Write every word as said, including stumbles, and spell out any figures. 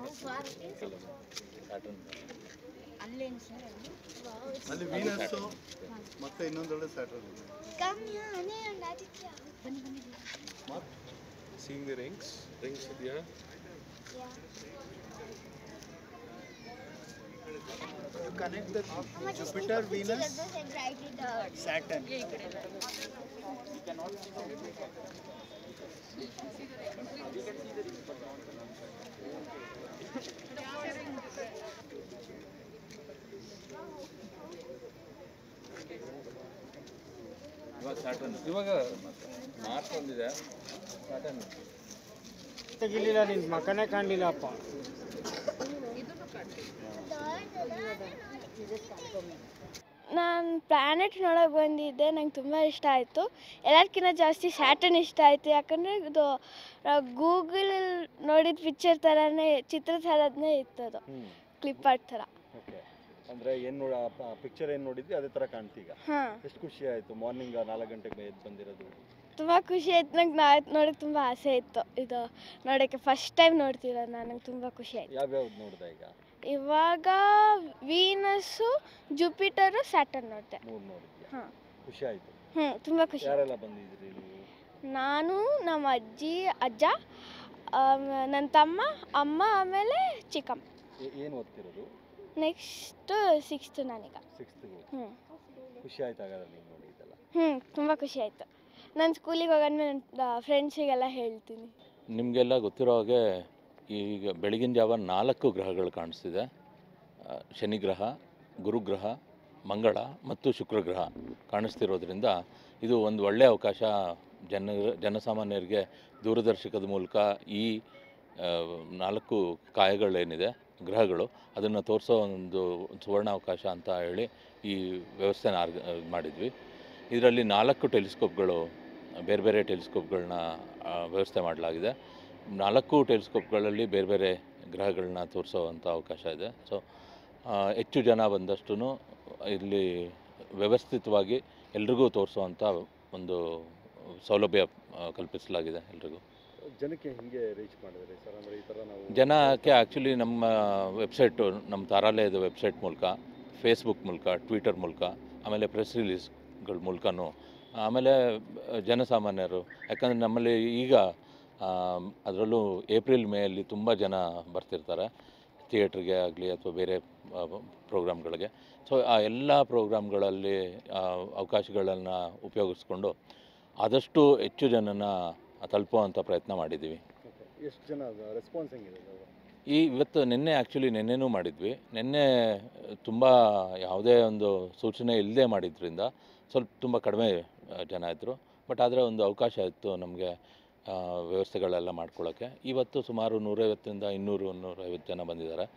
ಅಲ್ಲಿ ವೀನಸ್ ಮತ್ತೆ ಇನ್ನೊಂದೊಳ್ಳೆ Saturn. Seeing the rings, rings ಇದೆಯಾ? You connect the Jupiter, Venus, Saturn. ಇವಾಗ ಸ್ಯಾಟರ್ನ್, ಇವಾಗ ಮಾರ್ಸ್ ಒಂದಿದೆ, ಸ್ಯಾಟರ್ನ್ ತೆಗಿಲಿಲ್ಲ, ನಿನ್ನ ಮಕ್ಕನೇ ಕಾಣಲಿಲ್ಲಪ್ಪ. ನಾನು ಪ್ಲ್ಯಾನೆಟ್ ನೋಡೋಕೆ ಬಂದಿದ್ದೆ, ನಂಗೆ ತುಂಬ ಇಷ್ಟ ಆಯಿತು. ಎಲ್ಲದಕ್ಕಿಂತ ಜಾಸ್ತಿ ಸ್ಯಾಟರ್ನ್ ಇಷ್ಟ ಆಯಿತು, ಯಾಕಂದರೆ ಇದು ಗೂಗಲಲ್ಲಿ ನೋಡಿದ ಪಿಕ್ಚರ್ ಥರನೇ, ಚಿತ್ರ ಥರನೇ ಇತ್ತದು, ಕ್ಲಿಪ್ ಆರ್ಟ್ ಥರ. ಓಕೆ, ಅಂದರೆ ಏನು ನೋಡ ಪಿಕ್ಚರ್ ಏನು ನೋಡಿದ್ವಿ ಅದೇ ಥರ ಕಾಣ್ತೀಗ. ಹಾಂ, ಎಷ್ಟು ಖುಷಿ ಆಯಿತು ಮಾರ್ನಿಂಗ್ ನಾಲ್ಕು ಗಂಟೆಗೆ ಎದ್ದು ಬಂದಿರೋದು? ತುಂಬ ಖುಷಿ ಆಯ್ತು, ನಂಗೆ ನಾ ನೋಡೋಕ್ಕೆ ತುಂಬ ಆಸೆ ಇತ್ತು. ಇದು ನೋಡೋಕ್ಕೆ ಫಸ್ಟ್ ಟೈಮ್ ನೋಡ್ತಿರೋದು ನಾನು, ನಂಗೆ ತುಂಬ ಖುಷಿ ಆಯಿತು. ಯಾವ್ಯಾವ್ದು ನೋಡಿದೆ ಈಗ? ಇವಾಗ ವೀನಸ್ಸು, ಜುಪಿಟರು, ಸ್ಯಾಟರ್ನ್ ನೋಡಿದೆ. ಮೂರು ನೋಡಿದ್ಯಾ? ಹಾಂ, ಖುಷಿ ಆಯಿತು. ಹ್ಞೂ, ತುಂಬ ಖುಷಿ. ಯಾರೆಲ್ಲ ಬಂದಿದ್ರಿ ನೀವು? ನಾನು, ನಮ್ಮ ಅಜ್ಜಿ, ಅಜ್ಜ, ನನ್ನ ತಮ್ಮ, ಅಮ್ಮ, ಆಮೇಲೆ ಚಿಕ್ಕಮ್ಮ. ಏನು ಓದ್ತಿರೋದು? ನೆಕ್ಸ್ಟು ಸಿಕ್ಸ್ತು ನಾನೀಗ. ಸಿಕ್ಸ್ತಿಗೆ. ಹ್ಞೂ, ಖುಷಿ ಆಯ್ತು ಹಾಗಾದ್ರೆ ನೀವು ನೋಡಿದ್ದಲ್ಲ? ಹ್ಞೂ, ತುಂಬ ಖುಷಿ ಆಯಿತು. ನಾನು ಸ್ಕೂಲಿಗೆ ಹೋಗೋದ್ಮೇಲೆ ನನ್ನ ಫ್ರೆಂಡ್ಸಿಗೆಲ್ಲ ಹೇಳ್ತೀನಿ. ನಿಮಗೆಲ್ಲ ಗೊತ್ತಿರೋ ಹಾಗೆ ಈಗ ಬೆಳಗಿನ ಜಾವ ನಾಲ್ಕು ಗ್ರಹಗಳು ಕಾಣಿಸ್ತಿದೆ. ಶನಿಗ್ರಹ, ಗುರುಗ್ರಹ, ಮಂಗಳ ಮತ್ತು ಶುಕ್ರಗ್ರಹ ಕಾಣಿಸ್ತಿರೋದ್ರಿಂದ ಇದು ಒಂದು ಒಳ್ಳೆಯ ಅವಕಾಶ ಜನ ಜನಸಾಮಾನ್ಯರಿಗೆ ದೂರದರ್ಶಕದ ಮೂಲಕ ಈ ನಾಲ್ಕು ಕಾಯಗಳೇನಿದೆ ಗ್ರಹಗಳು ಅದನ್ನು ತೋರಿಸೋ ಒಂದು ಸುವರ್ಣ ಅವಕಾಶ ಅಂತ ಹೇಳಿ ಈ ವ್ಯವಸ್ಥೆನ ಆರ್ಗ ಮಾಡಿದ್ವಿ. ಇದರಲ್ಲಿ ನಾಲ್ಕು ಟೆಲಿಸ್ಕೋಪ್ಗಳು, ಬೇರೆ ಬೇರೆ ಟೆಲಿಸ್ಕೋಪ್ಗಳನ್ನ ವ್ಯವಸ್ಥೆ ಮಾಡಲಾಗಿದೆ. ನಾಲ್ಕು ಟೆಲಿಸ್ಕೋಪ್ಗಳಲ್ಲಿ ಬೇರೆ ಬೇರೆ ಗ್ರಹಗಳನ್ನ ತೋರಿಸೋವಂಥ ಅವಕಾಶ ಇದೆ. ಸೊ ಹೆಚ್ಚು ಜನ ಬಂದಷ್ಟು ಇಲ್ಲಿ ವ್ಯವಸ್ಥಿತವಾಗಿ ಎಲ್ರಿಗೂ ತೋರಿಸೋವಂಥ ಒಂದು ಸೌಲಭ್ಯ ಕಲ್ಪಿಸಲಾಗಿದೆ ಎಲ್ರಿಗೂ. ಜನಕ್ಕೆ ಹಿಂಗೆ ರೀಚ್ ಮಾಡಿದ್ರೆ ಸರ್, ಅಂದರೆ ಈ ಥರ ನಾವು ಜನಕ್ಕೆ ಆ್ಯಕ್ಚುಲಿ ನಮ್ಮ ವೆಬ್ಸೈಟು, ನಮ್ಮ ತಾರಾಲಯದ ವೆಬ್ಸೈಟ್ ಮೂಲಕ, ಫೇಸ್ಬುಕ್ ಮೂಲಕ, ಟ್ವಿಟರ್ ಮೂಲಕ, ಆಮೇಲೆ ಪ್ರೆಸ್ ರಿಲೀಸ್ಗಳ ಮೂಲಕನೂ, ಆಮೇಲೆ ಜನಸಾಮಾನ್ಯರು, ಯಾಕಂದರೆ ನಮ್ಮಲ್ಲಿ ಈಗ ಅದರಲ್ಲೂ ಏಪ್ರಿಲ್ ಮೇಯಲ್ಲಿ ತುಂಬ ಜನ ಬರ್ತಿರ್ತಾರೆ ಥಿಯೇಟ್ರಿಗೆ ಆಗಲಿ ಅಥವಾ ಬೇರೆ ಪ್ರೋಗ್ರಾಮ್ಗಳಿಗೆ. ಸೊ ಆ ಎಲ್ಲ ಪ್ರೋಗ್ರಾಮ್ಗಳಲ್ಲಿ ಅವಕಾಶಗಳನ್ನು ಉಪಯೋಗಿಸ್ಕೊಂಡು ಆದಷ್ಟು ಹೆಚ್ಚು ಜನನ ತಲುಪುವಂಥ ಪ್ರಯತ್ನ ಮಾಡಿದ್ದೀವಿ. ಎಷ್ಟು ಜನ ರೆಸ್ಪಾನ್ಸ್ ಹೆಂಗಿದೆ? ಈ ಇವತ್ತು ನಿನ್ನೆ ಆ್ಯಕ್ಚುಲಿ ನಿನ್ನೆನೂ ಮಾಡಿದ್ವಿ. ನಿನ್ನೆ ತುಂಬ ಯಾವುದೇ ಒಂದು ಸೂಚನೆ ಇಲ್ಲದೆ ಮಾಡಿದ್ರಿಂದ ಸ್ವಲ್ಪ ತುಂಬ ಕಡಿಮೆ ಜನ ಇದ್ದರು. ಬಟ್ ಆದರೆ ಒಂದು ಅವಕಾಶ ಇತ್ತು ನಮಗೆ ವ್ಯವಸ್ಥೆಗಳೆಲ್ಲ ಮಾಡ್ಕೊಳ್ಳೋಕ್ಕೆ. ಇವತ್ತು ಸುಮಾರು ನೂರೈವತ್ತರಿಂದ ಇನ್ನೂರು ನೂರೈವತ್ತು ಜನ ಬಂದಿದ್ದಾರೆ.